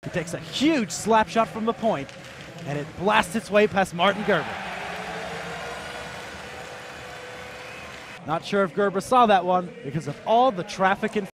He takes a huge slap shot from the point, and it blasts its way past Martin Gerber. Not sure if Gerber saw that one because of all the traffic in